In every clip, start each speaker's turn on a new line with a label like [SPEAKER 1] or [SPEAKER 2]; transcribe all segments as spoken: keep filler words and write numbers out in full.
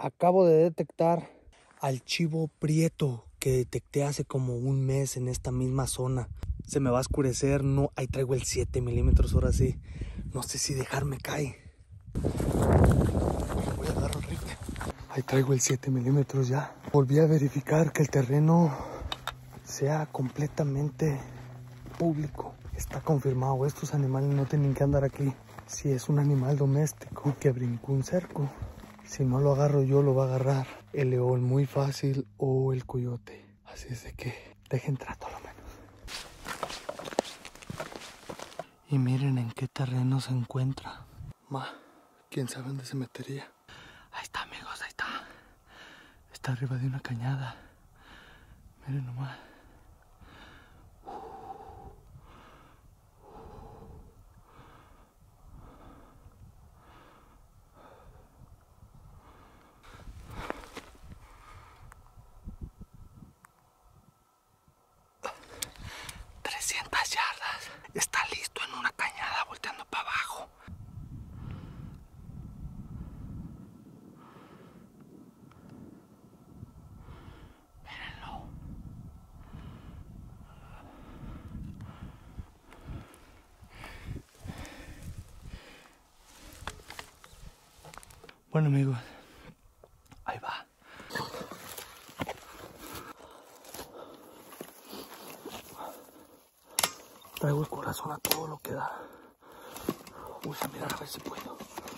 [SPEAKER 1] Acabo de detectar al chivo prieto que detecté hace como un mes en esta misma zona. Se me va a oscurecer, no, ahí traigo el siete milímetros ahora sí. No sé si dejarme caer. Voy a agarrar el rifle. Ahí traigo el siete milímetros ya. Volví a verificar que el terreno sea completamente público. Está confirmado, estos animales no tienen que andar aquí. Si es un animal doméstico que brincó un cerco, si no lo agarro yo, lo va a agarrar el león muy fácil o el coyote. Así es de que dejen trato a lo menos. Y miren en qué terreno se encuentra. Ma, quién sabe dónde se metería. Ahí está, amigos, ahí está. Está arriba de una cañada. Miren nomás. trescientas yardas. Está listo en una cañada volteando para abajo. Mírenlo. Bueno, amigos, ahí va. Traigo el corazón a todo lo que da. Vamos a mirar a ver si puedo.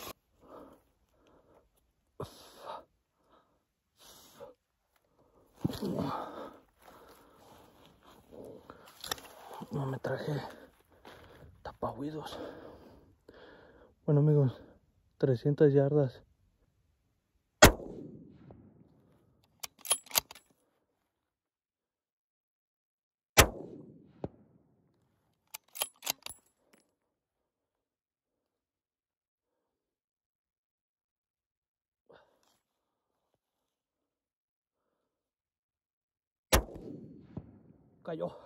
[SPEAKER 1] No me traje tapahuidos. Bueno, amigos, trescientas yardas. Cayó.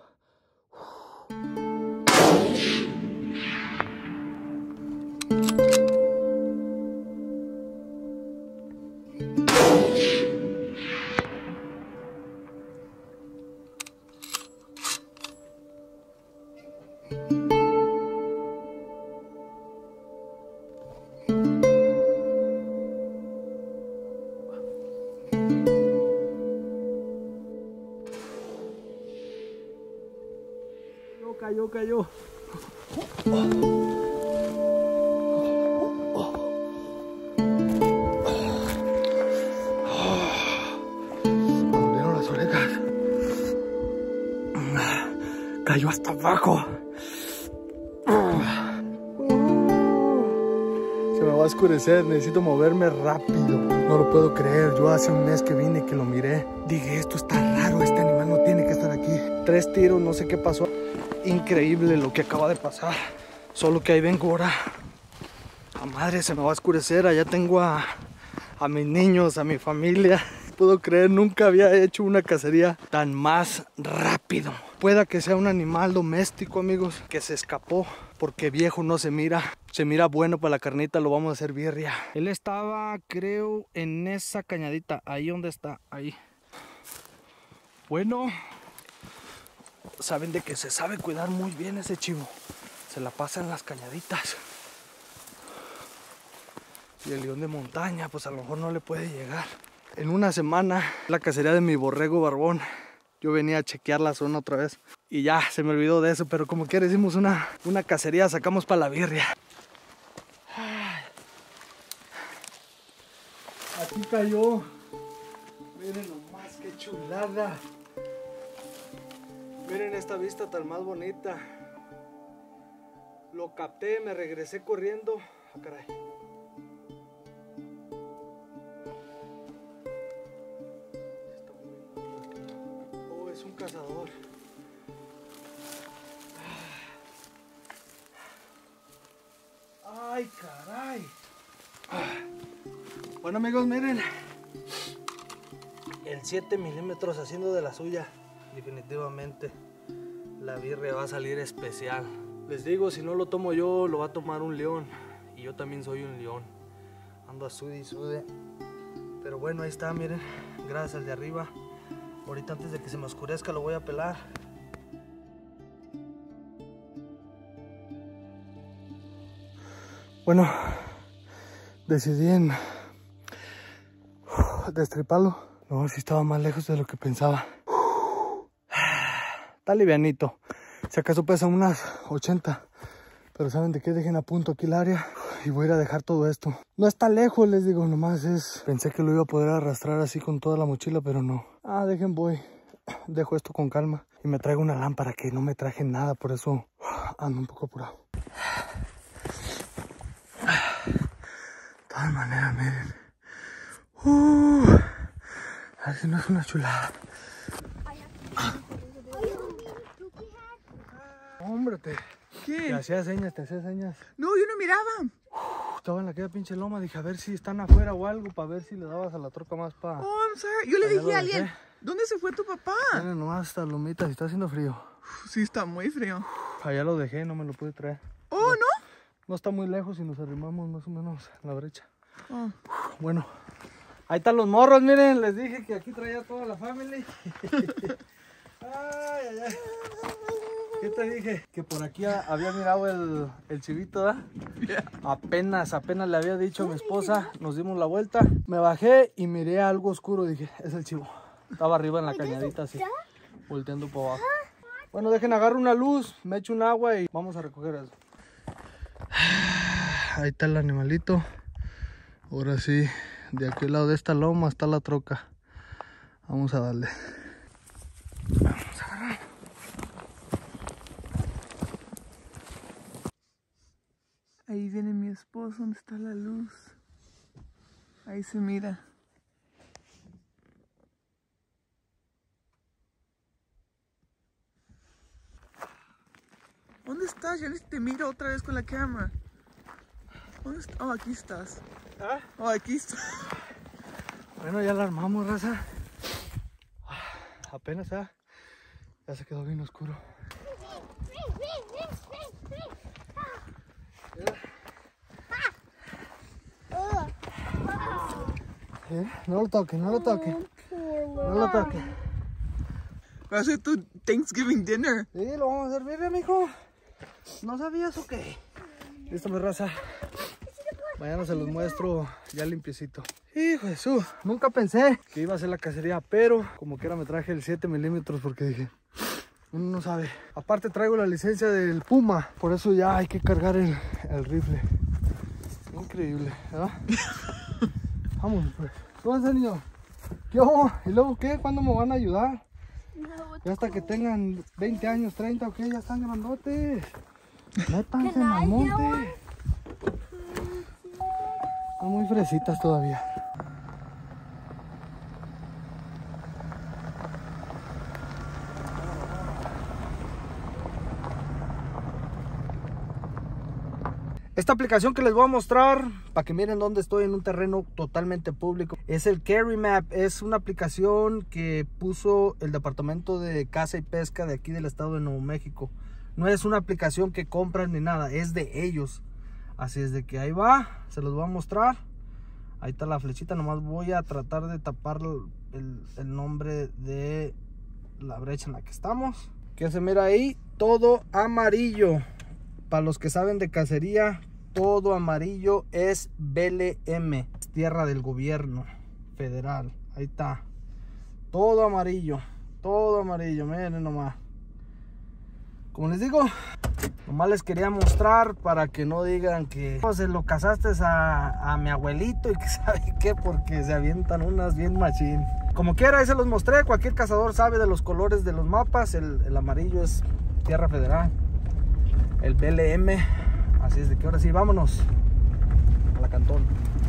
[SPEAKER 1] Cayó, cayó. Me dolieron las orejas. Cayó hasta abajo. Se me va a oscurecer, necesito moverme rápido. No lo puedo creer, yo hace un mes que vine que lo miré. Dije, esto está raro, este animal no tiene que estar aquí. Tres tiros, no sé qué pasó. Increíble lo que acaba de pasar. Solo que ahí vengo ahora. A madre, se me va a oscurecer. Allá tengo a, a mis niños, a mi familia. Puedo creer, nunca había hecho una cacería tan más rápido. Pueda que sea un animal doméstico, amigos, que se escapó, porque viejo no se mira. Se mira bueno para la carnita, lo vamos a hacer birria. Él estaba, creo, en esa cañadita. Ahí donde está, ahí. Bueno, saben de que se sabe cuidar muy bien ese chivo. Se la pasa en las cañaditas. Y el león de montaña, pues a lo mejor no le puede llegar. En una semana, la cacería de mi borrego barbón. Yo venía a chequear la zona otra vez. Y ya, se me olvidó de eso. Pero como quiera hicimos una, una cacería, sacamos para la birria. Aquí cayó. Miren nomás qué chulada. Miren esta vista tan más bonita. Lo capté, me regresé corriendo. Ah, caray. Oh, es un cazador. Ay, caray. Bueno, amigos, miren. El siete milímetros haciendo de la suya. Definitivamente la birria va a salir especial. Les digo, si no lo tomo yo, lo va a tomar un león. Y yo también soy un león. Ando a sude y sude. Pero bueno, ahí está, miren. Gracias al de arriba. Ahorita antes de que se me oscurezca lo voy a pelar. Bueno, decidí en destriparlo. No, si estaba más lejos de lo que pensaba. Está livianito. Si acaso pesa unas ochenta. Pero ¿saben de qué? Dejen a punto aquí el área. Y voy a ir a dejar todo esto. No está lejos, les digo, nomás es... Pensé que lo iba a poder arrastrar así con toda la mochila, pero no. Ah, dejen, voy. Dejo esto con calma. Y me traigo una lámpara que no me traje nada, por eso ando un poco apurado. De todas maneras, miren. Uh, a ver si no es una chulada. Hombre, te,
[SPEAKER 2] ¿Qué?
[SPEAKER 1] te hacía señas, te hacía señas.
[SPEAKER 2] No, yo no miraba.
[SPEAKER 1] Uh, estaba en aquella pinche loma, dije a ver si están afuera o algo, para ver si le dabas a la troca más para...
[SPEAKER 2] Oh, I'm sorry. Yo le
[SPEAKER 1] Allá
[SPEAKER 2] dije
[SPEAKER 1] lo
[SPEAKER 2] a alguien,
[SPEAKER 1] dejé.
[SPEAKER 2] ¿dónde se fue tu papá?
[SPEAKER 1] Miren nomás estas lomitas y está haciendo frío.
[SPEAKER 2] Uf, sí, está muy frío.
[SPEAKER 1] Allá lo dejé, no me lo pude traer.
[SPEAKER 2] Oh, ¿no?
[SPEAKER 1] No está muy lejos y nos arrimamos más o menos en la brecha.
[SPEAKER 2] Oh.
[SPEAKER 1] Bueno, ahí están los morros, miren, les dije que aquí traía toda la familia. Ay, ay, ay. ¿Qué te dije? Que por aquí había mirado el, el chivito, ¿verdad?
[SPEAKER 2] Yeah.
[SPEAKER 1] Apenas, apenas le había dicho a mi esposa, nos dimos la vuelta. Me bajé y miré algo oscuro, dije, es el chivo. Estaba arriba en la cañadita así, volteando por abajo. Bueno, dejen, agarro una luz, me echo un agua y vamos a recoger eso. Ahí está el animalito. Ahora sí, de aquel lado de esta loma está la troca. Vamos a darle. Vamos a agarrar.
[SPEAKER 2] Ahí viene mi esposo, ¿dónde está la luz? Ahí se mira. ¿Dónde estás? Ya ni te miro otra vez con la cámara. ¿Dónde estás? Oh, aquí estás.
[SPEAKER 1] ¿Ah?
[SPEAKER 2] Oh, aquí estás.
[SPEAKER 1] Bueno, ya la armamos, raza. Apenas ya, ya se quedó bien oscuro. ¿Eh? No lo toque, no lo toque. No lo toque.
[SPEAKER 2] Va a ser tu Thanksgiving dinner.
[SPEAKER 1] Sí, lo vamos a servir, mijo. ¿No sabías o qué? Listo, mi raza. Mañana se los muestro ya limpiecito. Hijo de su, nunca pensé que iba a hacer la cacería, pero como quiera me traje el siete milímetros porque dije, uno no sabe. Aparte traigo la licencia del Puma, por eso ya hay que cargar el, el rifle. Increíble, ¿verdad? Vamos, pues. Súbanse, niño. ¿Qué hago? ¿Y luego qué? ¿Cuándo me van a ayudar? Ya hasta que tengan veinte años, treinta o qué, ya están grandotes. Métanse en el monte. Están muy fresitas todavía. Esta aplicación que les voy a mostrar, para que miren dónde estoy en un terreno totalmente público, es el Carry Map. Es una aplicación que puso el Departamento de Caza y Pesca de aquí del estado de Nuevo México. No es una aplicación que compran ni nada, es de ellos. Así es de que ahí va, se los voy a mostrar. Ahí está la flechita, nomás voy a tratar de tapar el, el nombre de la brecha en la que estamos. Que se mira ahí, todo amarillo. Para los que saben de cacería, todo amarillo es B L M, es tierra del gobierno federal. Ahí está, todo amarillo, todo amarillo, miren nomás. Como les digo, nomás les quería mostrar para que no digan que no, se lo cazaste a, a mi abuelito y que sabe qué, porque se avientan unas bien machín. Como quiera, ahí se los mostré. Cualquier cazador sabe de los colores de los mapas. El, el amarillo es tierra federal, el B L M. Así es de que ahora sí, vámonos a la Cantón.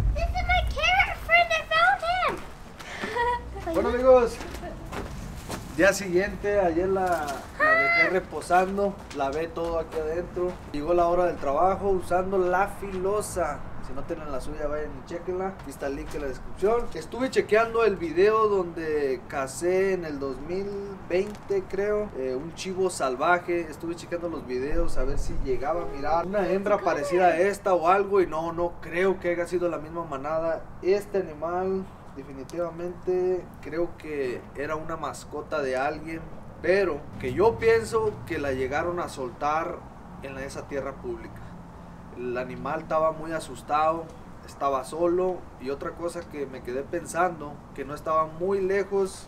[SPEAKER 1] Bueno, amigos, día siguiente, ayer la, la dejé reposando, lavé todo aquí adentro. Llegó la hora del trabajo usando la filosa. Si no tienen la suya, vayan y chequenla. Aquí está el link en la descripción. Estuve chequeando el video donde casé en el dos mil veinte, creo, eh, un chivo salvaje. Estuve chequeando los videos a ver si llegaba a mirar una hembra parecida a esta o algo. Y no, no creo que haya sido la misma manada. Este animal definitivamente creo que era una mascota de alguien, pero que yo pienso que la llegaron a soltar en esa tierra pública. El animal estaba muy asustado, estaba solo, y otra cosa que me quedé pensando, que no estaba muy lejos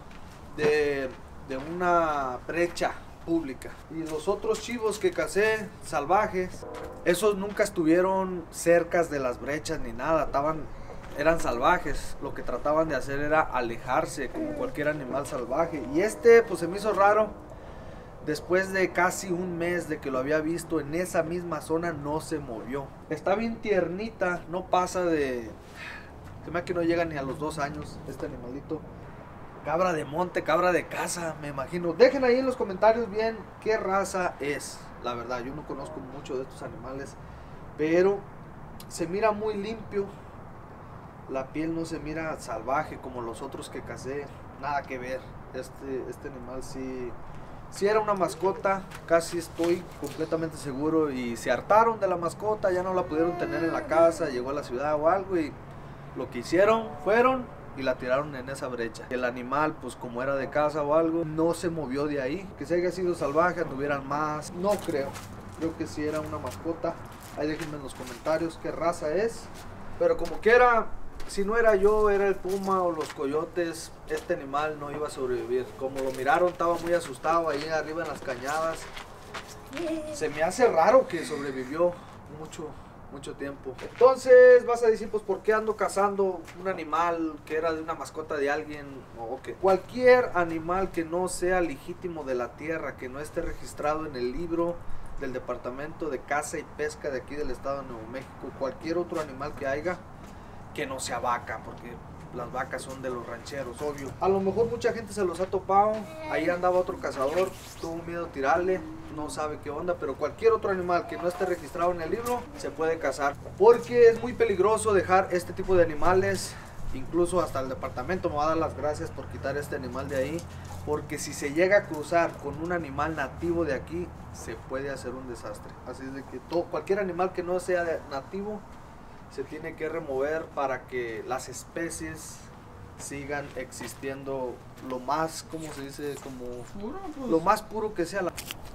[SPEAKER 1] de, de una brecha pública. Y los otros chivos que casé, salvajes, esos nunca estuvieron cerca de las brechas ni nada, estaban, eran salvajes. Lo que trataban de hacer era alejarse como cualquier animal salvaje. Y este pues se me hizo raro. Después de casi un mes de que lo había visto en esa misma zona, no se movió. Está bien tiernita, no pasa de... Se me hace que no llega ni a los dos años este animalito. Cabra de monte, cabra de casa, me imagino. Dejen ahí en los comentarios bien qué raza es. La verdad, yo no conozco mucho de estos animales, pero se mira muy limpio. La piel no se mira salvaje como los otros que casé. Nada que ver. Este, este animal sí... Si era una mascota, casi estoy completamente seguro, y se hartaron de la mascota, ya no la pudieron tener en la casa, llegó a la ciudad o algo, y lo que hicieron fueron y la tiraron en esa brecha. El animal, pues como era de casa o algo, no se movió de ahí. Que si haya sido salvaje, anduvieran más, no creo. Creo que si era una mascota. Ahí déjenme en los comentarios qué raza es. Pero como quiera, si no era yo, era el puma o los coyotes, este animal no iba a sobrevivir. Como lo miraron, estaba muy asustado ahí arriba en las cañadas. Se me hace raro que sobrevivió mucho, mucho tiempo. Entonces vas a decir, pues ¿por qué ando cazando un animal que era de una mascota de alguien? O que cualquier animal que no sea legítimo de la tierra, que no esté registrado en el libro del Departamento de Caza y Pesca de aquí del estado de Nuevo México, cualquier otro animal que haya, que no sea vaca, porque las vacas son de los rancheros, obvio. A lo mejor mucha gente se los ha topado. Ahí andaba otro cazador, tuvo miedo a tirarle, no sabe qué onda, pero cualquier otro animal que no esté registrado en el libro se puede cazar, porque es muy peligroso dejar este tipo de animales. Incluso hasta el departamento me va a dar las gracias por quitar este animal de ahí, porque si se llega a cruzar con un animal nativo de aquí, se puede hacer un desastre. Así es de que todo, cualquier animal que no sea nativo se tiene que remover para que las especies sigan existiendo lo más, ¿cómo se dice? Como
[SPEAKER 2] Puro, pues.
[SPEAKER 1] lo más puro que sea. La...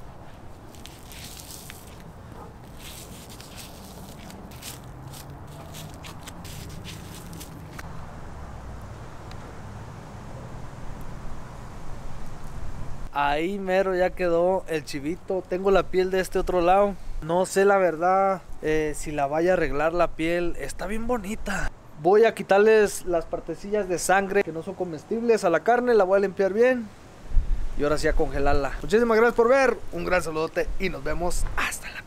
[SPEAKER 1] Ahí mero ya quedó el chivito. Tengo la piel de este otro lado. No sé la verdad eh, si la vaya a arreglar la piel. Está bien bonita. Voy a quitarles las partecillas de sangre que no son comestibles a la carne. La voy a limpiar bien. Y ahora sí a congelarla. Muchísimas gracias por ver. Un gran saludote y nos vemos hasta la próxima.